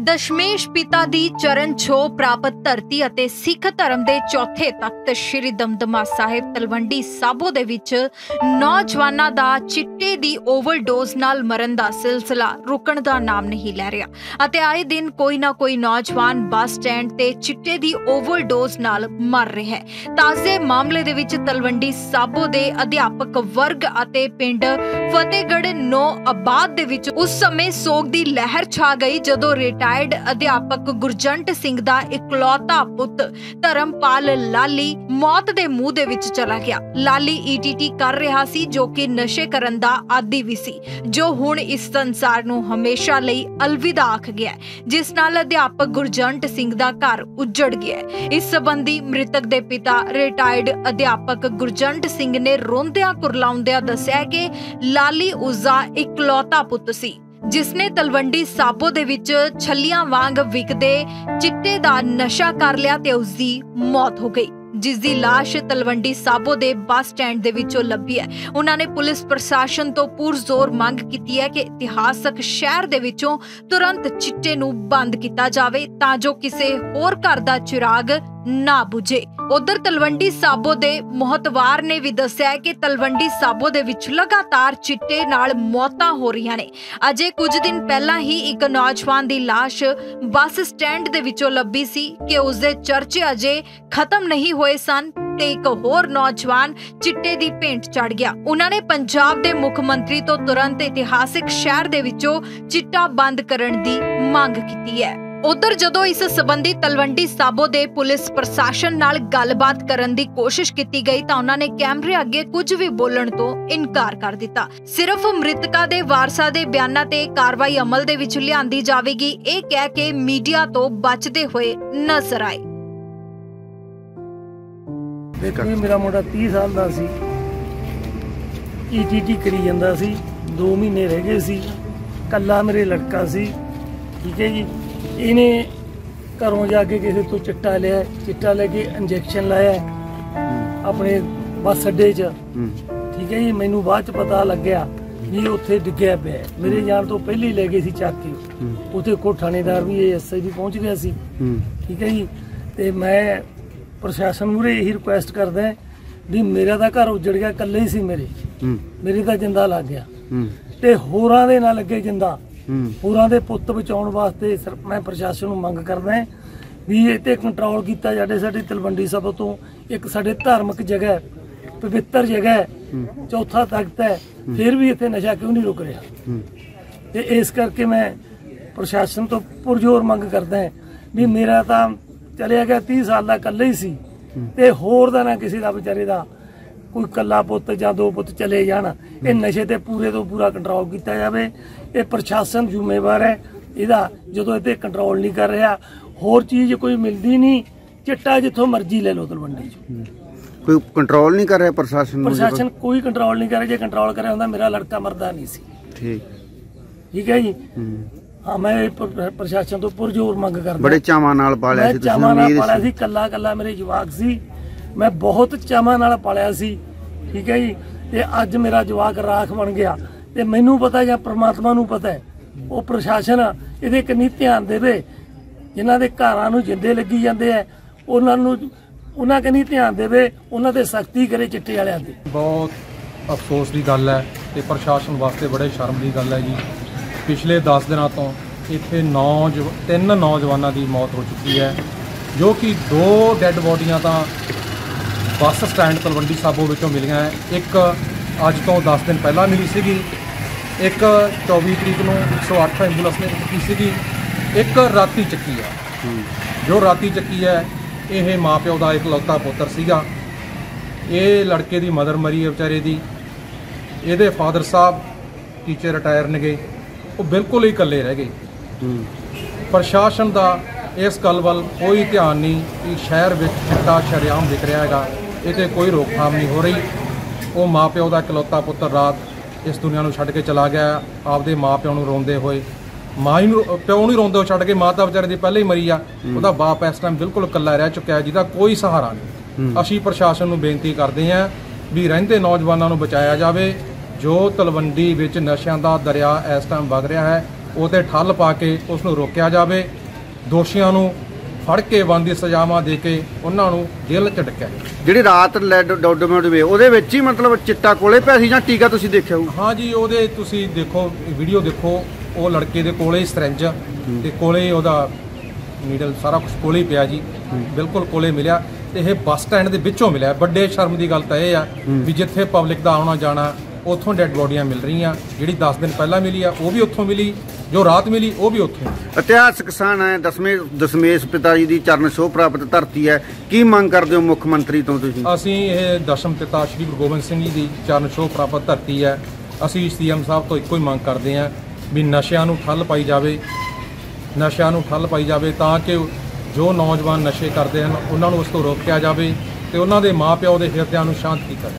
दशमेश पिता दी चरण छो प्राप्त धरती अते सिख धर्म दे चौथे तख्त श्री दमदमा साहिब तलवंडी साबो दे विच नौजवानां दा चिट्टे दी ओवरडोज नाल मरण दा सिलसिला रुकण दा नाम नहीं लै रिहा अते आए दिन कोई ना कोई नौजवान बस स्टैंड ते चिट्टे दी ओवरडोज नाल मर रिहा है। ताजे मामले दे विच तलवंडी साबो दे अध्यापक वर्ग अते पिंड फतेहगढ़ नो आबाद दे विच उस समय सोग दी लहर छा गई जदों रिटायर्ड अध्यापक गुरजंट सिंह दा इकलौता पुत धर्मपाल लाली मौत दे मुंह दे विच चला गया। लाली ईटीटी कर रहा सी जो कि नशे करन दा आदी भी सी, जो हुण इस संसार नूं हमेशा लई अलविदा आख गया, जिस नाल अध्यापक गुरजंट सिंह दा घर उजड़ गया। इस संबंधी मृतक दे पिता रिटायर्ड अध्यापक गुरजंट सिंह ने रोंदियां कुरलाउंदियां दस्सिया कि लाली उसदा इकलौता पुत सी, जिसने तलवंडी साबो दे विच छलियां वांग विकदे चिट्टे दा नशा कर लिया ते उसदी मौत हो गई, जिसदी लाश तलवंडी साबो दे बस स्टैंड दे विचों लभी है। उन्होंने पुलिस प्रशासन तो पुरजोर मंग कीती है कि इतिहासक शहर दे विचों तुरंत चिट्टे नूं बंद कीता जावे तां जो किसी होर घर दा चिराग ना बुझे। उधर तलवंडी साबो दे मोहतवार ने भी दस्सिया कि तलवंडी साबो दे विच लगातार चिट्टे नाल मौतां हो रही ने। अजे कुछ दिन पहला ही एक नौजवान दी लाश बस स्टैंड दे विचों लभी सी कि उसदे चर्चे अजे खत्म नहीं होए सन ते एक होर नौजवान चिट्टे दी भेंट चढ़ गया। उन्होंने पंजाब दे मुख मंत्री तो तुरंत इतिहासिक शहर दे विचों चिट्टा बंद करन दी मांग कीती है। उधर जदों इस संबंधी तलवंडी साबो दे पुलिस प्रशासन नाल गलबात करन दी कोशिश कीती गई तां उन्होंने कैमरे अगे कुछ भी बोलण तो इनकार कर दिता। सिर्फ मृतका दे वारसां दे बयानां ते कार्रवाई अमल दे विच लिआंदी जावेगी, इह कह के मीडिया तो बचदे होए नजर आए। देखो मेरा मुंडा 30 साल दा सी, ईटीटी करी जांदा सी, 2 महीने रह गए सी, कल्ला मेरे लड़का सी, ठीक है जी। इन्हें घरों जाके किसी तो चिट्टा लिया, चिट्टा लेके इंजैक्शन लाया अपने बस अड्डे च, ठीक है जी। मैनू बाद च पता लग गया भी उत्थे डिग्गिया पे, मेरे जान तो पहले ही ले गए सी चक के, उत्थे को थानेदार भी एसआई भी पहुंच गया सी, ठीक है जी। ते मैं प्रशासन मूहरे यही रिक्वेस्ट करदा भी मेरा तो घर उजड़ गया, कल्ले ही सी मेरे तो जिंदा लग गया ते होरां दे ना लगे जिंदा, होरां दे पुत्त बचाउण वास्ते मैं प्रशासन नूं मंग करदा भी इत्ते कंट्रोल कीता जाए। साडी तलवंडी साबो तो एक साडे धार्मिक जगह पवित्र जगह है, चौथा तख्त है, फिर भी इत्थे नशा क्यों नहीं रुक रहा। ते इस करके मैं प्रशासन तो पुरजोर मंग करदा भी मेरा तो चलिया गया 30 साल का कल्ले ही सी ते होर दा ना किसी दा बेचारे दा कोई कल्ला पुत जां 2 पुत चले जाण। ये नशे ते पूरे तो पूरा कंट्रोल किया जाए। ये प्रशासन जिम्मेवार है, इहदा जदों इत्ते कंट्रोल नहीं कर रहा, होर चीज़ कोई मिलती नहीं, चिट्टा जिथों मर्जी ले लो तलवंडी च कोई कंट्रोल नहीं कर रहा प्रशासन। प्रशासन कोई कंट्रोल नहीं कर रहा, जे कंट्रोल करे होंदा मेरा लड़का मरदा नहीं सी। ठीक है जी। हाँ, मैं प्रशासन तो पुरजोर मंग करदा। बड़े चावां नाल पालिया सी, चावां नाल पालिया सी, कल्ला कल्ला मेरे जवाक सी, मैं बहुत चावां नाल पालिया सी, ठीक है जी। ते अज मेरा जवाक राख बन गया ते मैनू पता या परमात्मा नू पता है, वो प्रशासन इहदे कन्नी ध्यान देवे, जिन्हां दे घरां नू जिंदे लगी जांदे है उन्हां कन्नी ध्यान देवे, उन्हां ते सख्ती करे चिट्टे वालियां ते। बहुत अफसोस की गल है ते प्रशासन वास्ते बड़े शर्म की गल है जी। पिछले 10 दिनों तो इत्थे 3 नौजवानों की मौत हो चुकी है, जो कि 2 डैड बॉडियां तो बस स्टैंड तलवंडी साबो विचों मिलियां है। एक अज तो 10 दिन पहला मिली सीगी, एक 24 तरीक को 108 एंबूलेंस ने चुकी सीगी, एक राती चक्की है। जो राती चक्की है ये माँ प्यो का इकलौता पुत्र सीगा। ये लड़के की मदर मरी है बेचारे की, ये फादर साहब टीचर रिटायर ने गए, वो बिल्कुल ही कल्ले रह गए। प्रशासन का इस गल वल कोई ध्यान नहीं कि शहर में चिट्टा शरेआम दिख रहा है, ये कोई रोकथाम नहीं हो रही। वो माँ प्यो का इकलौता पुत्र रात इस दुनिया को छड्ड के चला गया, आपदे माँ प्यो नूं रोंदे होए, माँ ही प्यो नहीं रोंदे हो छड्ड के, माँ तो बेचारे दी पहले ही मरी आ, उहदा बाप इस टाइम बिल्कुल कल्ला रह चुका है, जिहदा कोई सहारा नहीं। असीं प्रशासन नूं बेनती करते हैं भी रहिंदे नौजवानों नूं बचाया जाए। जो तलवंडी विच नशिਆਂ ਦਾ दरिया इस टाइम वग रहा है, ਉਹ 'ਤੇ ਠੱਲ ਪਾ ਕੇ ਉਸ ਨੂੰ ਰੋਕਿਆ ਜਾਵੇ। ਦੋਸ਼ੀਆਂ ਨੂੰ ਫੜ ਕੇ ਬਣਦੀ ਸਜ਼ਾਵਾਂ ਦੇ ਕੇ ਉਹਨਾਂ ਨੂੰ ਜੇਲ੍ਹ 'ਚ ਡੱਕਿਆ ਜਾਵੇ। ਜਿਹੜੀ ਰਾਤ ਡਾਕੂਮੈਂਟ ਵੇ ਉਹਦੇ ਵਿੱਚ ਹੀ ਮਤਲਬ ਚਿੱਟਾ ਕੋਲੇ ਪਿਆ ਸੀ ਜਾਂ ਟੀਕਾ ਤੁਸੀਂ ਦੇਖਿਆ ਹੋਊ? ਹਾਂ ਜੀ, ਉਹਦੇ ਤੁਸੀਂ ਦੇਖੋ ਵੀਡੀਓ ਦੇਖੋ, ਉਹ ਲੜਕੇ ਦੇ ਕੋਲੇ ਸਰਿੰਜ ਤੇ ਕੋਲੇ ਉਹਦਾ ਨੀਡਲ ਸਾਰਾ ਕੁਝ ਕੋਲੇ ਹੀ ਪਿਆ ਜੀ, ਬਿਲਕੁਲ ਕੋਲੇ ਮਿਲਿਆ। ਤੇ ਇਹ ਬੱਸ ਸਟੈਂਡ ਦੇ ਵਿੱਚੋਂ ਮਿਲਿਆ। ਵੱਡੇ ਸ਼ਰਮ ਦੀ ਗੱਲ ਤਾਂ ਇਹ ਆ ਵੀ ਜਿੱਥੇ ਪਬਲਿਕ ਦਾ ਆਉਣਾ ਜਾਣਾ, ਉੱਥੋਂ ਡੈੱਡ ਬੋਡੀਆਂ ਮਿਲ ਰਹੀਆਂ। ਜਿਹੜੀ 10 ਦਿਨ ਪਹਿਲਾਂ ਮਿਲੀ ਆ ਉਹ ਵੀ ਉੱਥੋਂ ਮਿਲੀ, ਜੋ ਰਾਤ ਮਿਲੀ ਉਹ ਵੀ ਉੱਥੋਂ। ਇਤਿਹਾਸਕ ਸਥਾਨ ਹੈ, ਦਸ਼ਮੇਸ਼ ਪਿਤਾ ਜੀ ਦੀ ਚਰਨ ਛੋਹ ਪ੍ਰਾਪਤ ਧਰਤੀ ਹੈ। ਕੀ ਮੰਗ ਕਰਦੇ ਹੋ ਮੁੱਖ ਮੰਤਰੀ ਤੋਂ ਤੁਸੀਂ? ਅਸੀਂ ਇਹ ਦਸ਼ਮ ਪਿਤਾ ਸ਼੍ਰੀ ਗੁਰੂ ਗੋਬਿੰਦ ਸਿੰਘ ਜੀ ਦੀ ਚਰਨ ਛੋਹ ਪ੍ਰਾਪਤ ਧਰਤੀ ਹੈ। ਅਸੀਂ ਸੀਐਮ ਸਾਹਿਬ ਤੋਂ ਇੱਕੋ ਹੀ ਮੰਗ ਕਰਦੇ ਹਾਂ ਵੀ ਨਸ਼ਿਆਂ ਨੂੰ ਠੱਲ ਪਾਈ ਜਾਵੇ, ਨਸ਼ਿਆਂ ਨੂੰ ਠੱਲ ਪਾਈ ਜਾਵੇ ਤਾਂ ਕਿ ਜੋ ਨੌਜਵਾਨ ਨਸ਼ੇ ਕਰਦੇ ਹਨ ਉਹਨਾਂ ਨੂੰ ਉਸ ਤੋਂ ਰੋਕਿਆ ਜਾਵੇ ਤੇ ਉਹਨਾਂ ਦੇ ਮਾਪਿਆਂ ਦੇ ਹਿਰਦਿਆਂ ਨੂੰ ਸ਼ਾਂਤ ਕੀਤਾ ਜਾਵੇ।